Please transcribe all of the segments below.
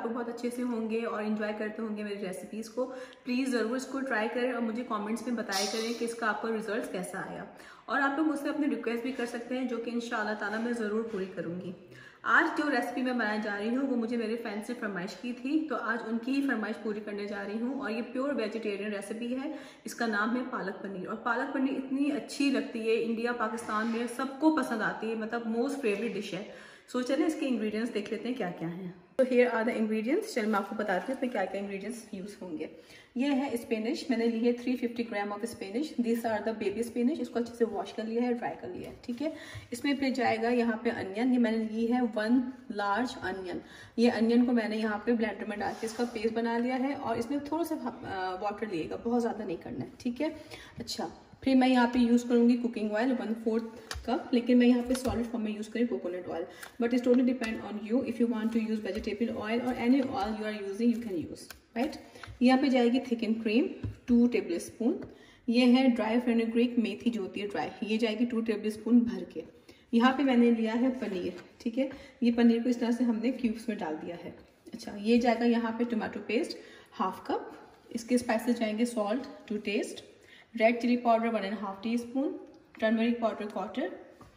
लोग बहुत अच्छे से होंगे और इन्जॉय करते होंगे मेरी रेसिपीज़ को। प्लीज़ ज़रूर इसको ट्राई करें और मुझे कमेंट्स में बताया करें कि इसका आपको रिजल्ट कैसा आया। और आप लोग मुझसे अपनी रिक्वेस्ट भी कर सकते हैं, जो कि इंशाअल्लाह ताला मैं ज़रूर पूरी करूँगी। आज जो रेसिपी मैं बनाने जा रही हूँ वो मुझे मेरे फ्रेंड्स ने फरमाइश की थी, तो आज उनकी ही फरमाइश पूरी करने जा रही हूँ। और ये प्योर वेजिटेरियन रेसिपी है, इसका नाम है पालक पनीर। और पालक पनीर इतनी अच्छी लगती है, इंडिया पाकिस्तान में सबको पसंद आती है, मतलब मोस्ट फेवरेट डिश है। सो चलें इसके इंग्रेडिएंट्स देख लेते हैं क्या क्या हैं। तो हियर आर द इंग्रेडिएंट्स। चलिए मैं आपको बताती हूँ इसमें क्या क्या इंग्रेडिएंट्स यूज़ होंगे। ये है स्पेनिश, मैंने ली है 350 gram of spinach. This are the baby spinach. इसको अच्छे से वॉश कर लिया है, ड्राई कर लिया है, ठीक है। इसमें फिर जाएगा यहाँ पे अनियन। ये मैंने ली है 1 लार्ज अनियन। ये अनियन को मैंने यहाँ पे ब्लेंडर में डाल के इसका पेस्ट बना लिया है। और इसमें थोड़ा सा वाटर लिएगा, बहुत ज़्यादा नहीं करना है, ठीक है। अच्छा, फिर मैं यहाँ पे यूज़ करूँगी कुकिंग ऑयल 1/4 कप, लेकिन मैं यहाँ पे सॉलिड फॉर्म में यूज़ करी coconut oil. But it's totally depend on you, if you want to use vegetable oil और any oil you are using you can use, right. यहाँ पे जाएगी थिकन क्रीम 2 टेबल स्पून। ये है dry fenugreek मेथी जो होती है ड्राई, ये जाएगी 2 टेबल स्पून भर के। यहाँ पे मैंने लिया है पनीर, ठीक है। ये पनीर को इस तरह से हमने क्यूब्स में डाल दिया है। अच्छा, ये जाएगा यहाँ पे टोमेटो पेस्ट 1/2 कप। इसके स्पाइसेस जाएंगे salt to taste, red chilli powder 1.5 teaspoon, turmeric powder 1/4,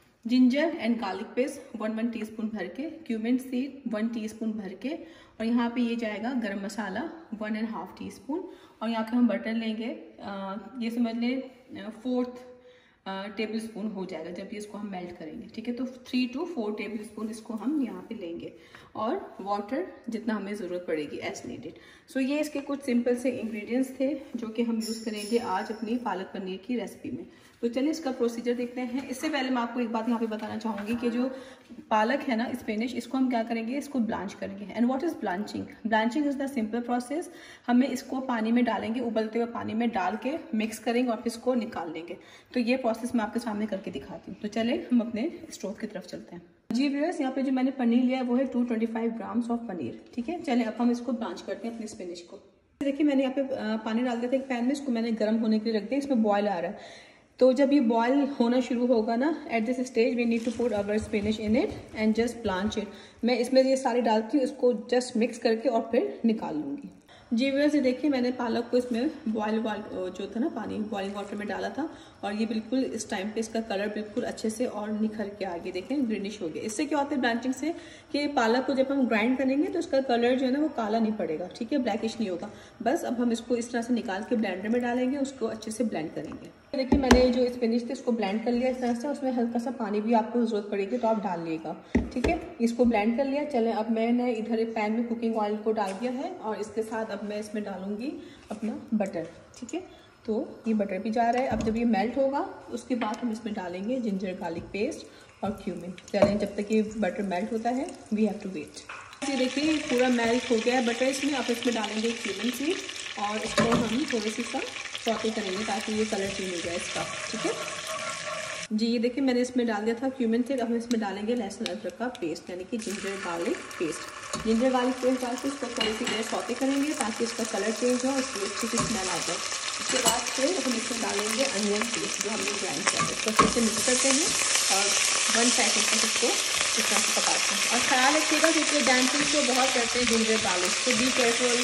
ginger and garlic paste 1 teaspoon भर के, क्यूमिन सीड 1 टीस्पून भर के। और यहाँ पे ये जाएगा गरम मसाला 1.5 टीस्पून। और यहाँ पे हम बटर लेंगे, ये समझ लें 4th टेबल स्पून हो जाएगा जब ये इसको हम मेल्ट करेंगे, ठीक है। तो 3 to 4 टेबल स्पून इसको हम यहाँ पे लेंगे, और वाटर जितना हमें ज़रूरत पड़ेगी एज नीडेड। सो ये इसके कुछ सिंपल से इंग्रेडिएंट्स थे जो कि हम यूज़ करेंगे आज अपनी पालक पनीर की रेसिपी में। तो चलिए इसका प्रोसीजर देखते हैं। इससे पहले मैं आपको एक बात यहाँ पे बताना चाहूँगी कि जो पालक है ना स्पेनिश, इसको हम क्या करेंगे, इसको ब्लांच करेंगे। And what is blanching? Blanching is the simple process. हमें इसको पानी में डालेंगे, उबलते हुए पानी में डाल के मिक्स करेंगे और फिर इसको निकाल लेंगे। तो ये प्रोसेस मैं आपके सामने करके दिखाती हूँ। तो चले हम अपने स्टोव की तरफ चलते हैं। जी व्यूअर्स, यहाँ पे जो मैंने पनीर लिया है वो है 225 ग्राम्स ऑफ पनीर, ठीक है। चले अब हम इसको ब्लांच करते हैं अपने स्पेनिश को। देखिए मैंने यहाँ पे पानी डाल दिया था एक पैन में, इसको मैंने गर्म होने के लिए रख दिया। इसमें बॉयल आ रहा है, तो जब ये बॉयल होना शुरू होगा ना, at this stage we need to put our spinach in it and just blanch it. मैं इसमें ये सारी डालती हूँ, इसको जस्ट मिक्स करके और फिर निकाल लूँगी। जी व्यूअर्स, ये देखिए मैंने पालक को इसमें बॉयल जो था ना पानी, बॉइलिंग वाटर में डाला था। और ये बिल्कुल इस टाइम पे इसका कलर बिल्कुल अच्छे से और निखर के आ गया, देखें ग्रीनिश हो गया। इससे क्या होता है ब्लांचिंग से, कि पालक को जब हम ग्राइंड करेंगे तो इसका कलर जो है ना वो काला नहीं पड़ेगा, ठीक है, ब्लैकिश नहीं होगा। बस अब हम इसको इस तरह से निकाल के ब्लेंडर में डालेंगे, उसको अच्छे से ब्लेंड करेंगे। देखिए मैंने जो स्पेनिश थे इसको ब्लेंड कर लिया इस तरह से। उसमें हल्का सा पानी भी आपको जरूरत पड़ेगी तो आप डाल लिएगा, ठीक है। इसको ब्लेंड कर लिया। चलें अब मैंने इधर एक पैन में कुकिंग ऑयल को डाल दिया है, और इसके साथ अब मैं इसमें डालूंगी अपना बटर, ठीक है। तो ये बटर भी जा रहा है। अब जब ये मेल्ट होगा उसके बाद हम इसमें डालेंगे जिंजर गार्लिक पेस्ट और क्यूमिन। चलें जब तक ये बटर मेल्ट होता है वी हैव टू वेट। ये देखिए पूरा मेल्ट हो गया है बटर इसमें। अब इसमें डालेंगे क्यूमिन सीड और इसको हम थोड़ी सी सा सौते करेंगे ताकि ये कलर चेंज हो जाए इसका, ठीक है जी। ये देखिए मैंने इसमें डाल दिया था क्यूमिन सीड। अब हम इसमें डालेंगे लहसुन अदरक का पेस्ट, यानी कि ginger garlic paste. Ginger garlic paste डाल के इसको थोड़ी सी देर सौते करेंगे ताकि इसका कलर चेंज हो और इसकी अच्छी सी स्मेल आ जाए। उसके बाद फिर हम इसमें डालेंगे अनियन पेस्ट जो हमने ग्राइंड किया है। इसको अच्छे से मिक्स करते हैं और 1 सेकंड तक इसको इस तरह से पकाते हैं। और ख्याल रखिएगा क्योंकि डैंसिंग को बहुत करते हैं जिंजर गार्लिक, तो बी केयरफुल।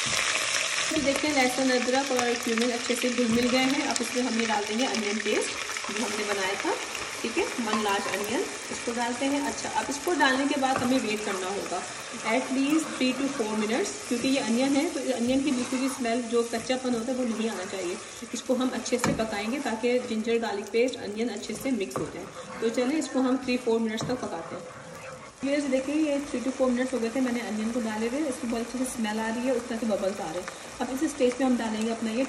देखते हैं लहसुन अदरक और क्यूमिन अच्छे से घुल मिल गए हैं। अब इसमें हमने डाल देंगे अनियन पेस्ट जो हमने बनाया था, ठीक है, 1 लार्ज अनियन इसको डालते हैं। अच्छा, अब इसको डालने के बाद हमें वेट करना होगा एटलीस्ट 3 to 4 मिनट्स, क्योंकि ये अनियन है तो अनियन की बिल्कुल भी स्मेल जो कच्चापन होता है वो नहीं आना चाहिए। इसको हम अच्छे से पकाएंगे ताकि जिंजर गार्लिक पेस्ट अनियन अच्छे से मिक्स हो जाए। तो चलिए इसको हम 3-4 मिनट्स तक पकाते हैं। ये देखिए ये 3 to 4 मिनट्स हो गए थे मैंने अनियन को डाले हुए। इसकी बहुत अच्छे से स्मेल आ रही है, उस तरह से बबल्स आ रहे हैं। अब इस स्टेज पे हम डालेंगे अपना ये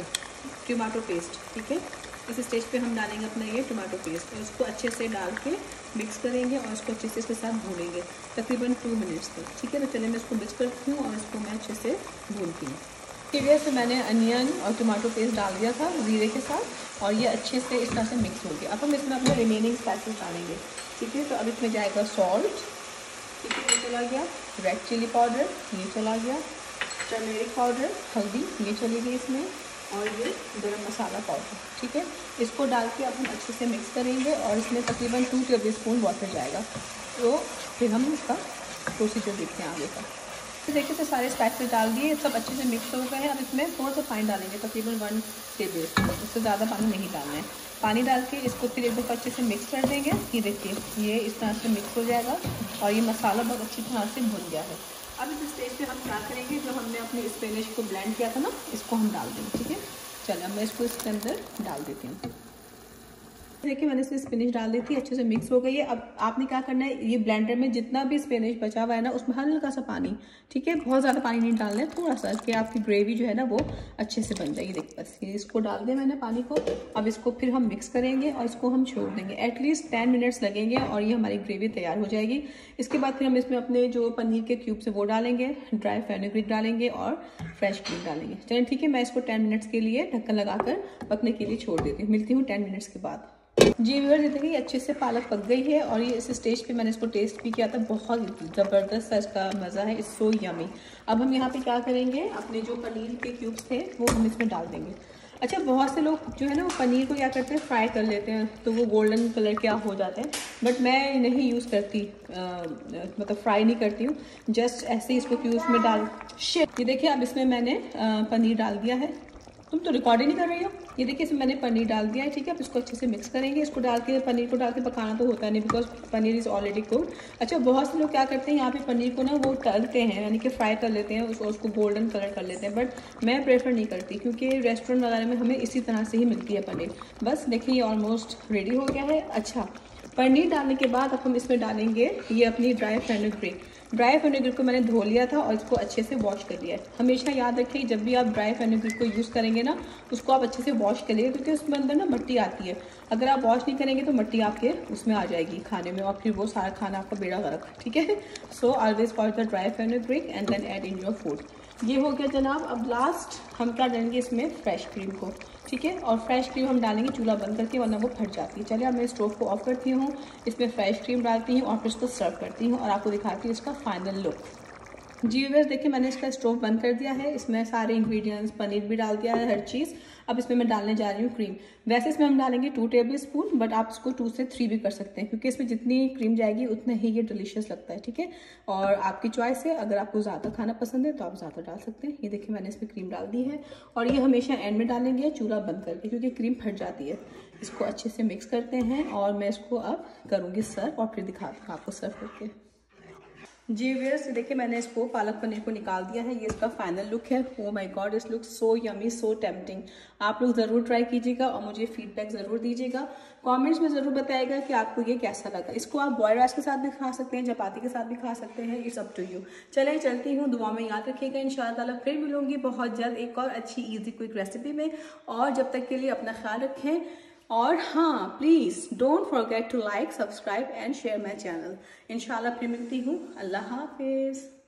टमाटो पेस्ट, ठीक है। इस स्टेज पे हम डालेंगे अपना ये टमाटो पेस्ट और इसको अच्छे से डाल के मिक्स करेंगे और इसको अच्छे से इसके साथ भूनेंगे तकरीबन 2 मिनट्स तक, ठीक है। तो चलिए मैं इसको मिक्स करती हूँ और इसको मैं अच्छे से भूनती हूँ। ठीक है, तो मैंने अनियन और टमाटो पेस्ट डाल दिया था जीरे के साथ और ये अच्छे से इस तरह से मिक्स हो गया। अब हम इसमें अपने रिमेनिंग स्पाइसेस डालेंगे, ठीक है। तो अब इसमें जाएगा सॉल्ट, ठीक है, ये चला गया। रेड चिली पाउडर ये चला गया। टर्मेरिक पाउडर हल्दी ये चली गई इसमें, और ये गरम मसाला पाउडर, ठीक है। इसको डाल के अब हम अच्छे से मिक्स करेंगे और इसमें तकरीबन 2 टेबल स्पून वाटर जाएगा। तो फिर हम इसका प्रोसीजर देखते हैं आगे का। तो देखिए तो सारे स्पाइसेस डाल दिए, सब अच्छे से मिक्स हो गए हैं। अब इसमें थोड़ा सा पानी डालेंगे, तकरीबन 1 टेबल स्पून, उससे ज़्यादा पानी नहीं डालना है। पानी डाल के इसको फिर एक दफ़ा अच्छे से मिक्स कर देंगे। ये देखिए ये इस तरह से मिक्स हो जाएगा और ये मसाला बहुत अच्छी तरह से भुन गया है। अब इस स्टेज पे हम क्या करेंगे, जो हमने अपने स्पेनिश को ब्लेंड किया था ना, इसको हम डाल देंगे। ठीक है, चलिए मैं इसको इसके अंदर डाल देती हूँ। देखिए मैंने इसमें स्पिनिश डाल दी थी, अच्छे से मिक्स हो गई है। अब आपने क्या करना है, ये ब्लेंडर में जितना भी स्पिनिश बचा हुआ है ना, उसमें हल्का सा पानी, ठीक है, बहुत ज़्यादा पानी नहीं डालना है, थोड़ा सा, कि आपकी ग्रेवी जो है ना वो अच्छे से बन जाएगी। देखिए बस ये इसको डाल दें मैंने पानी को। अब इसको फिर हम मिक्स करेंगे और इसको हम छोड़ देंगे, एटलीस्ट 10 मिनट्स लगेंगे और ये हमारी ग्रेवी तैयार हो जाएगी। इसके बाद फिर हम इसमें अपने जो पनीर के क्यूब्स है वो डालेंगे, ड्राई फेनुग्रीक डालेंगे और फ्रेश क्रीम डालेंगे। चलिए ठीक है, मैं इसको 10 मिनट्स के लिए ढक्कन लगाकर पकने के लिए छोड़ देती हूँ। मिलती हूँ 10 मिनट्स के बाद। जी व्यूअर्स, देखिए अच्छे से पालक पक गई है और ये इस स्टेज पे मैंने इसको टेस्ट भी किया था, बहुत ज़बरदस्त इसका मज़ा है, इट्स सो यमी। अब हम यहाँ पे क्या करेंगे, अपने जो पनीर के क्यूब्स थे वो हम इसमें डाल देंगे। अच्छा, बहुत से लोग जो है ना वो पनीर को क्या करते हैं, फ्राई कर लेते हैं, तो वो गोल्डन कलर क्या हो जाते हैं, बट मैं नहीं यूज़ करती, मतलब फ्राई नहीं करती हूँ, जस्ट ऐसे ही इसको क्यूब्स में डाल। ये देखिए अब इसमें मैंने पनीर डाल दिया है। तुम तो रिकॉर्ड ही नहीं कर रही हो। ये देखिए इसमें मैंने पनीर डाल दिया है। ठीक है, अब इसको अच्छे से मिक्स करेंगे। इसको डाल के, पनीर को डाल के पकाना तो होता नहीं, because paneer is already cooked. अच्छा, बहुत से लोग क्या करते हैं, यहाँ पे पनीर को ना वो तलते हैं, यानी कि फ्राई कर लेते हैं, उसको गोल्डन कलर कर लेते हैं, बट मैं प्रेफर नहीं करती, क्योंकि रेस्टोरेंट वगैरह में हमें इसी तरह से ही मिलती है पनीर। बस देखिए ये ऑलमोस्ट रेडी हो गया है। अच्छा, पनीर डालने के बाद अब हम इसमें डालेंगे ये अपनी ड्राई फेनुग्रीक। ड्राई फेनुग्रीक को मैंने धो लिया था और इसको अच्छे से वॉश कर लिया है। हमेशा याद रखिए, जब भी आप ड्राई फेनुग्रीक को यूज़ करेंगे ना, उसको आप अच्छे से वॉश करिए, क्योंकि उसमें अंदर ना मिट्टी आती है। अगर आप वॉश नहीं करेंगे तो मिट्टी आपके उसमें आ जाएगी खाने में, और फिर वो सारा खाना आपका बेड़ा गर्क। ठीक है, so always wash the dry fenugreek and then add in your food. ये हो गया जनाब। अब लास्ट हम क्या डालेंगे इसमें, फ्रेश क्रीम को। ठीक है, और फ्रेश क्रीम हम डालेंगे चूल्हा बंद करके, वरना वो फट जाती है। चलिए अब मैं स्टोव को ऑफ करती हूँ, इसमें फ्रेश क्रीम डालती हूँ और फिर इसको सर्व करती हूँ और आपको दिखाती हूँ इसका फाइनल लुक। जी व्यूअर्स, देखिए मैंने इसका स्टोव बंद कर दिया है, इसमें सारे इंग्रेडिएंट्स, पनीर भी डाल दिया है, हर चीज़। अब इसमें मैं डालने जा रही हूँ क्रीम। वैसे इसमें हम डालेंगे 2 टेबल स्पून, बट आप इसको 2 से 3 भी कर सकते हैं, क्योंकि इसमें जितनी क्रीम जाएगी उतना ही ये डिलीशियस लगता है। ठीक है, और आपकी चॉइस है, अगर आपको ज़्यादा खाना पसंद है तो आप ज़्यादा डाल सकते हैं। ये देखिए मैंने इसमें क्रीम डाल दी है, और ये हमेशा एंड में डालेंगे चूल्हा बंद करके, क्योंकि क्रीम फट जाती है। इसको अच्छे से मिक्स करते हैं और मैं इसको अब करूँगी सर्व और फिर दिखाती हूँ आपको सर्व करके। जी व्यूअर्स, देखिए मैंने इसको पालक पनीर को निकाल दिया है, ये इसका फाइनल लुक है। ओह माय गॉड, इस look so yummy, so tempting. आप लोग ज़रूर ट्राई कीजिएगा और मुझे फीडबैक ज़रूर दीजिएगा। कमेंट्स में ज़रूर बताइएगा कि आपको ये कैसा लगा। इसको आप बॉयल्ड राइस के साथ भी खा सकते हैं, चपाती के साथ भी खा सकते हैं, इट्स अप टू यू। चलिए चलती हूँ, दुआ में याद रखिएगा। इंशाअल्लाह ताला फिर मिलूंगी बहुत जल्द एक और अच्छी ईजी क्विक रेसिपी में, और जब तक के लिए अपना ख्याल रखें। और हाँ, please don't forget to like, subscribe and share my channel. इंशाल्लाह फिर मिलती हूँ। अल्लाह हाफिज़।